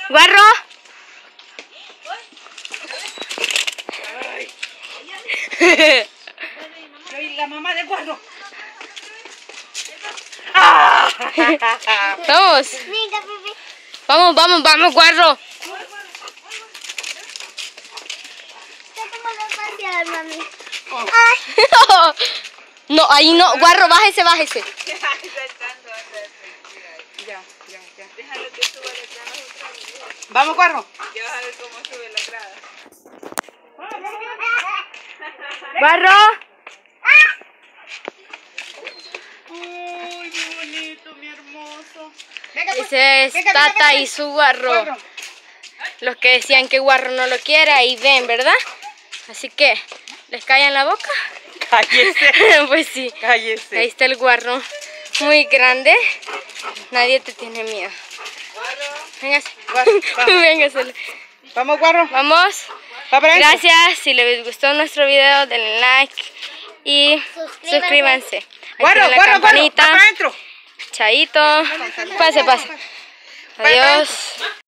Guarro. Soy la mamá de Guarro. Vamos. Vamos, vamos, vamos, Guarro. No, ahí no, Guarro, bájese, bájese. Ya. Déjalo que suba las gradas otra vez. Vamos, Guarro. Ya vas a ver cómo sube la grada. Guarro. Uy, mi bonito, mi hermoso. Ese es Tata y su Guarro. Los que decían que Guarro no lo quiere, ahí ven, ¿verdad? Así que, ¿les callan la boca? Cállese. Pues sí. Cállese. Ahí está el Guarro. Muy grande. Nadie te tiene miedo. Véngase. Véngase. Vamos, Guarro. Vamos. Gracias. Si les gustó nuestro video, denle like y suscríbanse. Guarro, la Guarro, campanita. Guarro. Chaito. Pase, pase. Adiós.